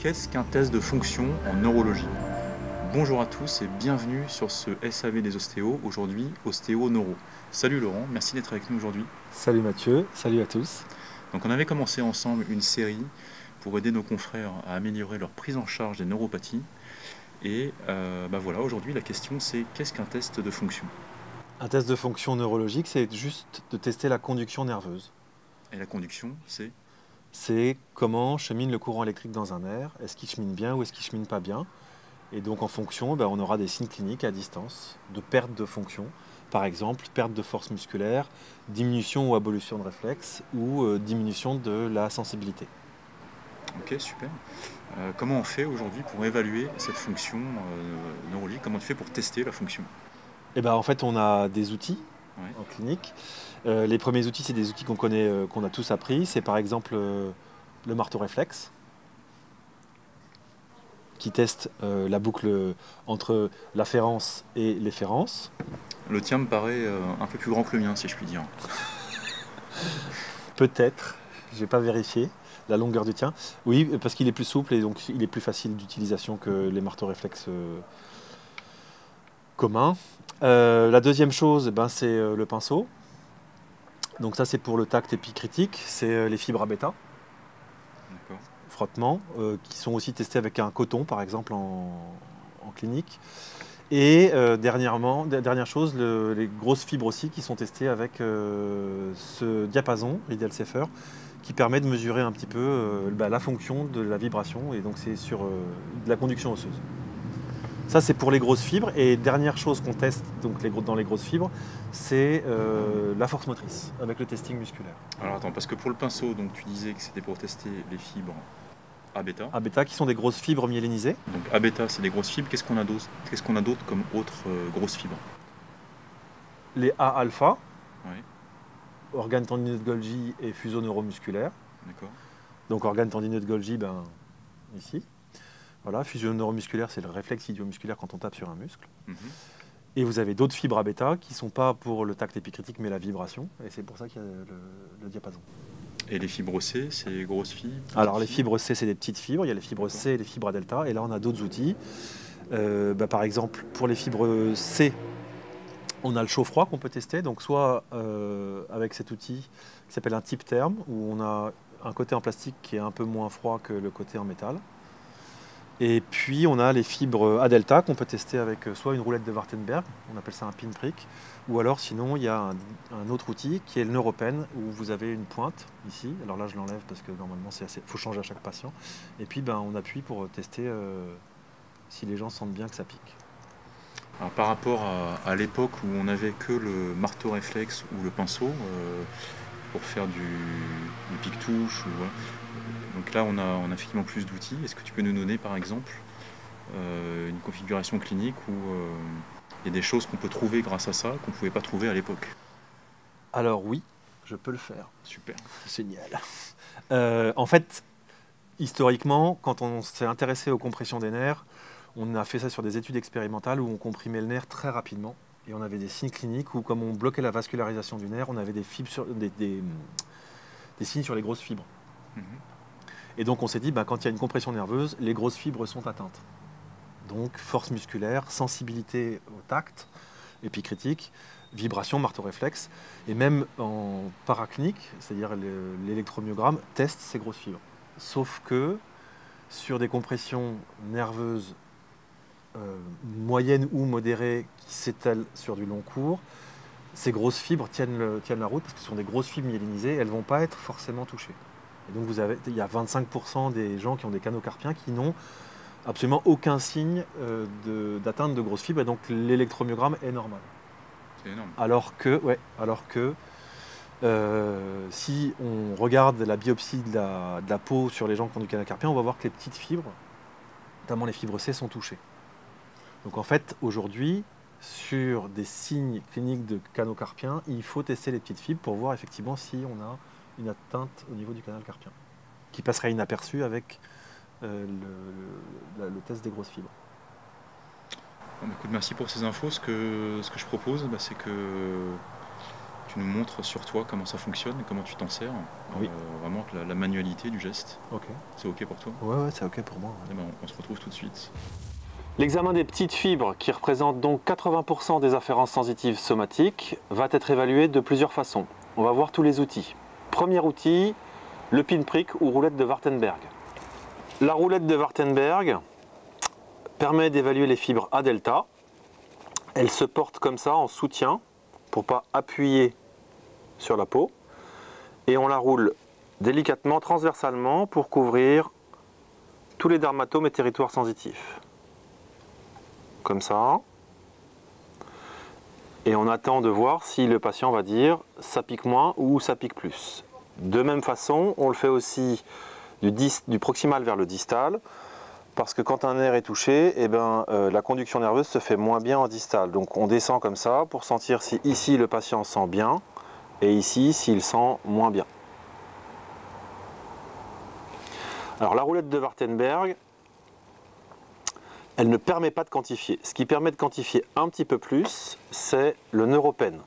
Qu'est-ce qu'un test de fonction en neurologie? Bonjour à tous et bienvenue sur ce SAV des ostéos, aujourd'hui ostéo-neuro. Salut Laurent, merci d'être avec nous aujourd'hui. Salut Mathieu, salut à tous. Donc on avait commencé ensemble une série pour aider nos confrères à améliorer leur prise en charge des neuropathies. Et voilà, aujourd'hui la question c'est qu'est-ce qu'un test de fonction? Un test de fonction neurologique, c'est juste de tester la conduction nerveuse. Et la conduction, c'est? C'est comment chemine le courant électrique dans un nerf, est-ce qu'il chemine bien ou est-ce qu'il chemine pas bien. Et donc en fonction, on aura des signes cliniques à distance de perte de fonction. Par exemple, perte de force musculaire, diminution ou abolition de réflexe ou diminution de la sensibilité. Ok, super. Comment on fait aujourd'hui pour évaluer cette fonction neurologique? Comment tu fais pour tester la fonction? Et en fait, on a des outils Ouais. en clinique. Les premiers outils, c'est des outils qu'on connaît, qu'on a tous appris. C'est par exemple le marteau réflexe, qui teste la boucle entre l'afférence et l'efférence. Le tien me paraît un peu plus grand que le mien, si je puis dire. Peut-être, je n'ai pas vérifié la longueur du tien. Oui, parce qu'il est plus souple et donc il est plus facile d'utilisation que les marteaux réflexes communs. La deuxième chose, c'est le pinceau. Donc ça, c'est pour le tact épicritique, c'est les fibres à bêta. D'accord. Frottement, qui sont aussi testés avec un coton, par exemple, en clinique. Et dernière chose, les grosses fibres aussi qui sont testées avec ce diapason, Riedel Seifer, qui permet de mesurer un petit peu la fonction de la vibration, et donc c'est sur de la conduction osseuse. Ça, c'est pour les grosses fibres. Et dernière chose qu'on teste donc dans les grosses fibres, c'est la force motrice, avec le testing musculaire. Alors attends, parce que pour le pinceau, donc tu disais que c'était pour tester les fibres A bêta. A bêta, qui sont des grosses fibres myélinisées. Donc A bêta, c'est des grosses fibres. Qu'est-ce qu'on a d'autre comme autres grosses fibres? Les A alpha, Ouais, organes tendineux de Golgi et fuseaux neuromusculaires. d'accord. Donc organes tendineux de Golgi, ici. Voilà, fuseau neuromusculaire, c'est le réflexe idiomusculaire quand on tape sur un muscle. Mhm. Et vous avez d'autres fibres à bêta qui ne sont pas pour le tact épicritique, mais la vibration. Et c'est pour ça qu'il y a le diapason. Et les fibres C, c'est les grosses fibres? Alors les fibres C, c'est des petites fibres. Il y a les fibres C et les fibres à delta. Et là, on a d'autres outils. Par exemple, pour les fibres C, on a le chaud-froid qu'on peut tester. Donc soit avec cet outil qui s'appelle un type terme, où on a un côté en plastique qui est un peu moins froid que le côté en métal. Et puis on a les fibres à delta qu'on peut tester avec soit une roulette de Wartenberg, on appelle ça un pinprick, ou alors sinon il y a un autre outil qui est le Neuropen, où vous avez une pointe ici. Alors là je l'enlève parce que normalement il faut changer à chaque patient. Et puis on appuie pour tester si les gens sentent bien que ça pique. Alors, par rapport à l'époque où on n'avait que le marteau réflexe ou le pinceau pour faire du pic-touche, voilà. Donc là on a effectivement plus d'outils. Est-ce que tu peux nous donner par exemple une configuration clinique où il y a des choses qu'on peut trouver grâce à ça qu'on ne pouvait pas trouver à l'époque? Alors oui, je peux le faire. Super. Génial. En fait, historiquement, quand on s'est intéressé aux compressions des nerfs, on a fait ça sur des études expérimentales où on comprimait le nerf très rapidement. Et on avait des signes cliniques où, comme on bloquait la vascularisation du nerf, on avait des signes sur les grosses fibres. Mhm. Et donc on s'est dit, quand il y a une compression nerveuse, les grosses fibres sont atteintes. Donc force musculaire, sensibilité au tact, épicritique, vibration, marteau réflexe, et même en paraclinique, c'est-à-dire l'électromyogramme, teste ces grosses fibres. Sauf que sur des compressions nerveuses moyennes ou modérées qui s'étalent sur du long cours, ces grosses fibres tiennent la route parce que ce sont des grosses fibres myélinisées, elles ne vont pas être forcément touchées. Et donc il y a 25% des gens qui ont des canaux carpiens qui n'ont absolument aucun signe d'atteinte de grosses fibres, et donc l'électromyogramme est normal. C'est énorme. Alors que si on regarde la biopsie de la peau sur les gens qui ont du canal carpien, on va voir que les petites fibres, notamment les fibres C, sont touchées. Donc en fait, aujourd'hui, sur des signes cliniques de canaux carpiens, il faut tester les petites fibres pour voir effectivement si on a une atteinte au niveau du canal carpien, qui passerait inaperçu avec le test des grosses fibres. Bon, écoute, merci pour ces infos. Ce que je propose, c'est que tu nous montres sur toi comment ça fonctionne, comment tu t'en sers. Oui. Vraiment la manualité du geste. Ok. C'est OK pour toi? Ouais, c'est ok pour moi. Eh ben, on se retrouve tout de suite. L'examen des petites fibres, qui représente donc 80% des afférences sensitives somatiques, va être évalué de plusieurs façons. On va voir tous les outils. Premier outil, le pinprick ou roulette de Wartenberg. La roulette de Wartenberg permet d'évaluer les fibres A delta. Elle se porte comme ça en soutien pour ne pas appuyer sur la peau. Et on la roule délicatement, transversalement pour couvrir tous les dermatomes et territoires sensitifs. Comme ça. Et on attend de voir si le patient va dire ça pique moins ou ça pique plus. De même façon, on le fait aussi du proximal vers le distal, parce que quand un nerf est touché, eh ben, la conduction nerveuse se fait moins bien en distal. Donc on descend comme ça pour sentir si ici le patient sent bien et ici s'il sent moins bien. Alors la roulette de Wartenberg, elle ne permet pas de quantifier. Ce qui permet de quantifier un petit peu plus, c'est le neuropen.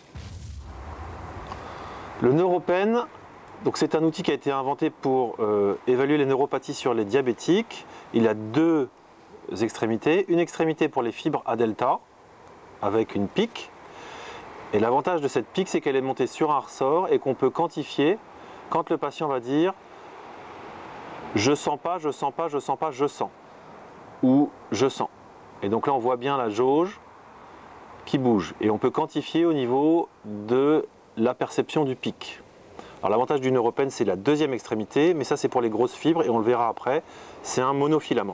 Le neuropen, c'est un outil qui a été inventé pour évaluer les neuropathies sur les diabétiques. Il a deux extrémités. Une extrémité pour les fibres A delta, avec une pique. Et l'avantage de cette pique, c'est qu'elle est montée sur un ressort et qu'on peut quantifier quand le patient va dire « je sens pas, je sens pas, je sens pas, je sens » ou « je sens ». Et donc là, on voit bien la jauge qui bouge. Et on peut quantifier au niveau de la perception du pic. Alors l'avantage du neuropen, c'est la deuxième extrémité, mais ça c'est pour les grosses fibres et on le verra après, c'est un monofilament.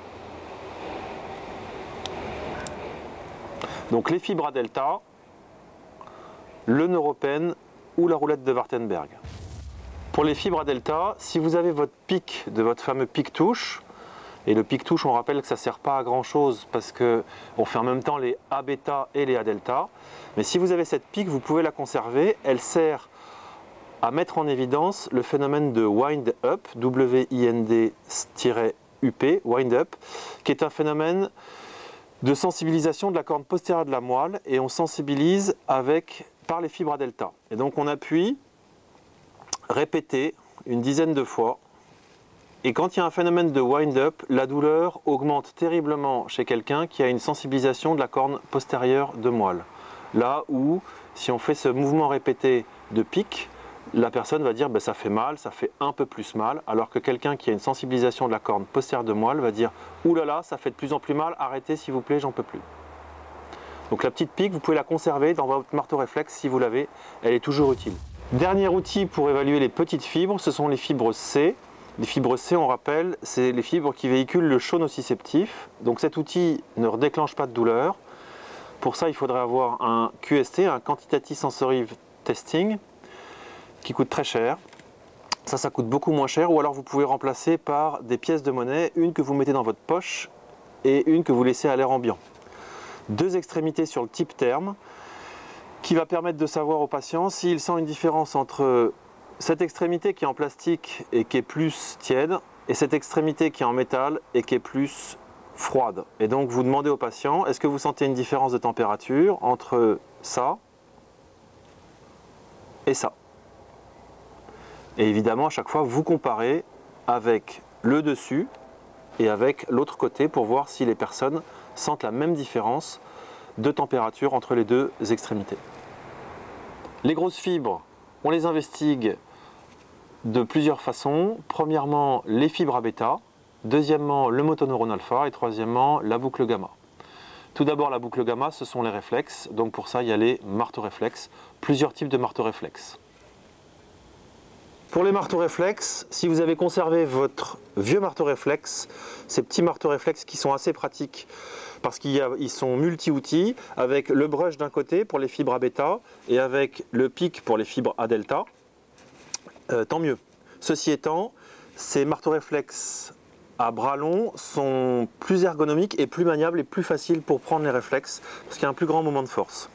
Donc les fibres A delta, le neuropen ou la roulette de Wartenberg. Pour les fibres A delta, si vous avez votre pic de votre fameux pic touche, et le pic touche, on rappelle que ça ne sert pas à grand chose parce qu'on fait en même temps les A bêta et les A delta, mais si vous avez cette pic, vous pouvez la conserver, elle sert à mettre en évidence le phénomène de wind up, W-I-N-D-UP, wind up, qui est un phénomène de sensibilisation de la corne postérieure de la moelle, et on sensibilise par les fibres A delta. Et donc on appuie, répété une dizaine de fois, et quand il y a un phénomène de wind up, la douleur augmente terriblement chez quelqu'un qui a une sensibilisation de la corne postérieure de moelle. Là où, si on fait ce mouvement répété de pic, la personne va dire ça fait mal, ça fait un peu plus mal, alors que quelqu'un qui a une sensibilisation de la corne postérieure de moelle va dire ouh là là, ça fait de plus en plus mal, arrêtez s'il vous plaît, j'en peux plus. Donc la petite pique, vous pouvez la conserver dans votre marteau réflexe si vous l'avez, elle est toujours utile. Dernier outil pour évaluer les petites fibres, ce sont les fibres C. Les fibres C, on rappelle, c'est les fibres qui véhiculent le chaud nociceptif. Donc cet outil ne déclenche pas de douleur. Pour ça, il faudrait avoir un QST, un Quantitative Sensory Testing, qui coûte très cher. Ça coûte beaucoup moins cher, ou alors vous pouvez remplacer par des pièces de monnaie, une que vous mettez dans votre poche et une que vous laissez à l'air ambiant. Deux extrémités sur le type terme, qui va permettre de savoir au patient s'il sent une différence entre cette extrémité qui est en plastique et qui est plus tiède, et cette extrémité qui est en métal et qui est plus froide. Et donc vous demandez au patient, est-ce que vous sentez une différence de température entre ça et ça? Et évidemment, à chaque fois, vous comparez avec le dessus et avec l'autre côté pour voir si les personnes sentent la même différence de température entre les deux extrémités. Les grosses fibres, on les investigue de plusieurs façons. Premièrement, les fibres A bêta, deuxièmement, le motoneurone alpha et troisièmement, la boucle gamma. Tout d'abord, la boucle gamma, ce sont les réflexes. Donc pour ça, il y a les marteaux réflexes, plusieurs types de marteaux réflexes. Pour les marteaux réflexes, si vous avez conservé votre vieux marteau réflexe, ces petits marteaux réflexes qui sont assez pratiques parce qu'ils sont multi-outils, avec le brush d'un côté pour les fibres A bêta et avec le pic pour les fibres A delta, tant mieux. Ceci étant, ces marteaux réflexes à bras longs sont plus ergonomiques et plus maniables et plus faciles pour prendre les réflexes parce qu'il y a un plus grand moment de force.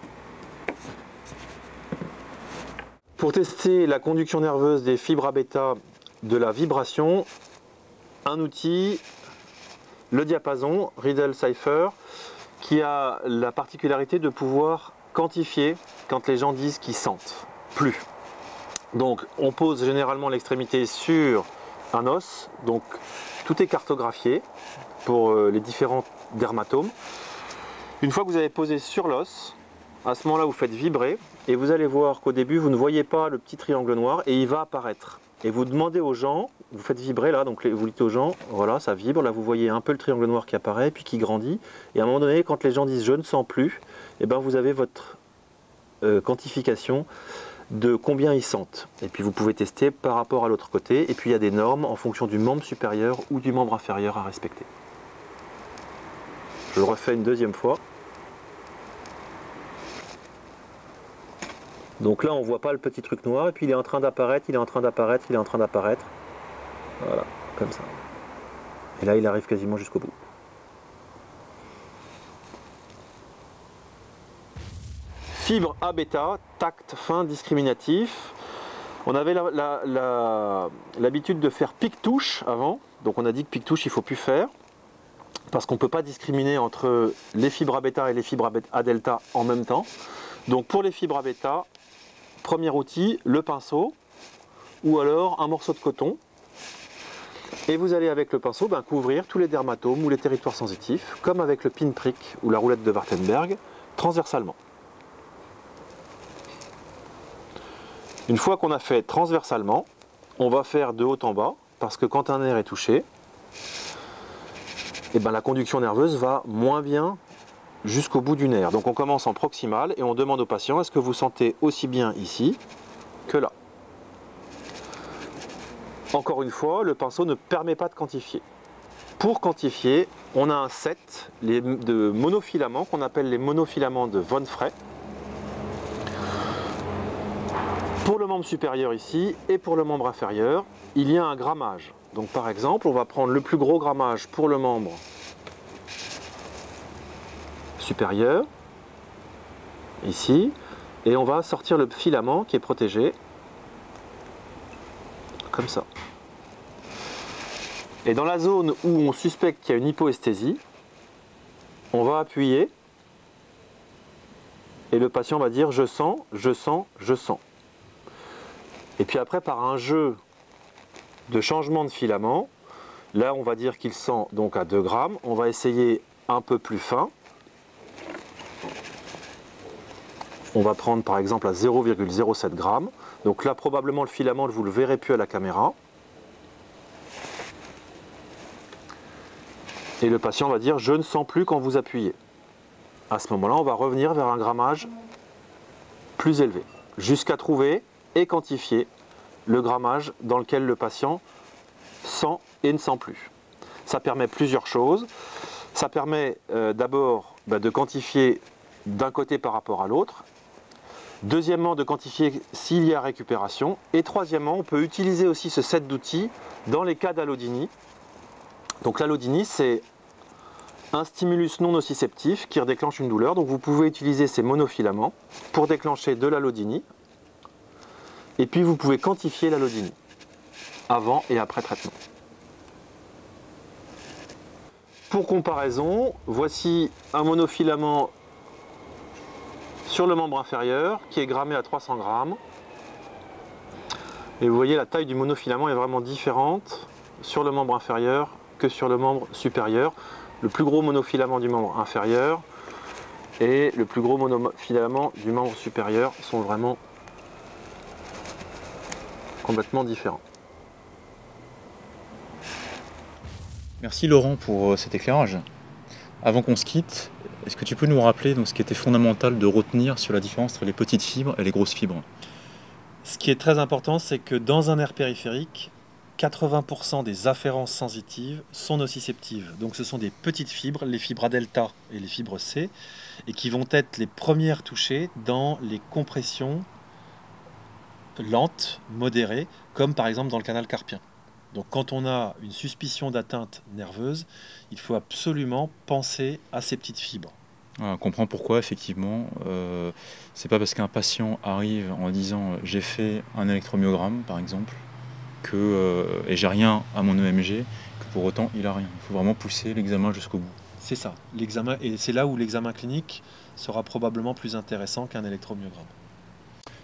Pour tester la conduction nerveuse des fibres A bêta de la vibration, un outil, le diapason Riedel Cypher, qui a la particularité de pouvoir quantifier quand les gens disent qu'ils sentent plus. Donc on pose généralement l'extrémité sur un os, donc tout est cartographié pour les différents dermatomes. Une fois que vous avez posé sur l'os, à ce moment-là vous faites vibrer et vous allez voir qu'au début vous ne voyez pas le petit triangle noir et il va apparaître. Et vous demandez aux gens, vous faites vibrer là, donc vous dites aux gens, voilà ça vibre, là vous voyez un peu le triangle noir qui apparaît puis qui grandit. Et à un moment donné quand les gens disent je ne sens plus, et ben vous avez votre quantification de combien ils sentent. Et puis vous pouvez tester par rapport à l'autre côté. Et puis il y a des normes en fonction du membre supérieur ou du membre inférieur à respecter. Je le refais une deuxième fois. Donc là on voit pas le petit truc noir et puis il est en train d'apparaître, il est en train d'apparaître, il est en train d'apparaître. Voilà, comme ça. Et là il arrive quasiment jusqu'au bout. Fibre A bêta, tact fin discriminatif. On avait l'habitude de faire pic-touche avant, donc on a dit que pic-touche il ne faut plus faire, parce qu'on ne peut pas discriminer entre les fibres A bêta et les fibres A delta en même temps. Donc pour les fibres A bêta, premier outil, le pinceau, ou alors un morceau de coton. Et vous allez avec le pinceau couvrir tous les dermatomes ou les territoires sensitifs, comme avec le pinprick ou la roulette de Wartenberg, transversalement. Une fois qu'on a fait transversalement, on va faire de haut en bas, parce que quand un nerf est touché, la conduction nerveuse va moins bien jusqu'au bout du nerf. Donc on commence en proximal et on demande au patient, est-ce que vous sentez aussi bien ici que là? Encore une fois, le pinceau ne permet pas de quantifier. Pour quantifier, on a un set de monofilaments qu'on appelle les monofilaments de Von Frey. Pour le membre supérieur ici et pour le membre inférieur, il y a un grammage. Donc par exemple, on va prendre le plus gros grammage pour le membre supérieur, ici, et on va sortir le filament qui est protégé, comme ça. Et dans la zone où on suspecte qu'il y a une hypoesthésie, on va appuyer, et le patient va dire je sens, je sens, je sens. Et puis après, par un jeu de changement de filament, là on va dire qu'il sent donc à 2 grammes, on va essayer un peu plus fin. On va prendre par exemple à 0,07 g. Donc là probablement le filament, vous ne le verrez plus à la caméra. Et le patient va dire je ne sens plus quand vous appuyez. À ce moment-là, on va revenir vers un grammage plus élevé, jusqu'à trouver et quantifier le grammage dans lequel le patient sent et ne sent plus. Ça permet plusieurs choses. Ça permet d'abord de quantifier d'un côté par rapport à l'autre. Deuxièmement, de quantifier s'il y a récupération. Et troisièmement, on peut utiliser aussi ce set d'outils dans les cas d'allodynie. Donc l'allodynie, c'est un stimulus non nociceptif qui déclenche une douleur. Donc vous pouvez utiliser ces monofilaments pour déclencher de l'allodynie. Et puis vous pouvez quantifier l'allodynie avant et après traitement. Pour comparaison, voici un monofilament sur le membre inférieur qui est grammé à 300 grammes. Et vous voyez la taille du monofilament est vraiment différente sur le membre inférieur que sur le membre supérieur. Le plus gros monofilament du membre inférieur et le plus gros monofilament du membre supérieur sont vraiment complètement différents. Merci Laurent pour cet éclairage. Avant qu'on se quitte, est-ce que tu peux nous rappeler donc, ce qui était fondamental de retenir sur la différence entre les petites fibres et les grosses fibres? Ce qui est très important, c'est que dans un nerf périphérique, 80% des afférences sensitives sont nociceptives. Donc ce sont des petites fibres, les fibres A delta et les fibres C, et qui vont être les premières touchées dans les compressions lentes, modérées, comme par exemple dans le canal carpien. Donc quand on a une suspicion d'atteinte nerveuse, il faut absolument penser à ces petites fibres. On comprend pourquoi effectivement, c'est pas parce qu'un patient arrive en disant j'ai fait un électromyogramme par exemple et j'ai rien à mon EMG que pour autant il a rien. Il faut vraiment pousser l'examen jusqu'au bout. C'est ça, l'examen, et c'est là où l'examen clinique sera probablement plus intéressant qu'un électromyogramme.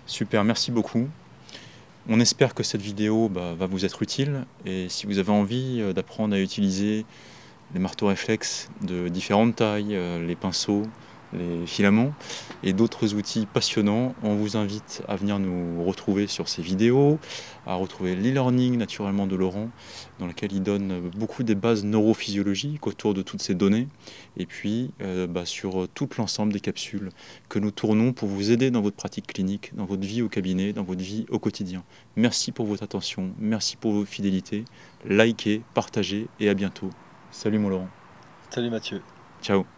Super, merci beaucoup. On espère que cette vidéo va vous être utile, et si vous avez envie d'apprendre à utiliser les marteaux réflexes de différentes tailles, les pinceaux, les filaments et d'autres outils passionnants, on vous invite à venir nous retrouver sur ces vidéos, à retrouver l'e-learning naturellement de Laurent, dans lequel il donne beaucoup des bases neurophysiologiques autour de toutes ces données, et puis sur tout l'ensemble des capsules que nous tournons pour vous aider dans votre pratique clinique, dans votre vie au cabinet, dans votre vie au quotidien. Merci pour votre attention, merci pour votre fidélité, likez, partagez et à bientôt. Salut mon Laurent. Salut Mathieu. Ciao.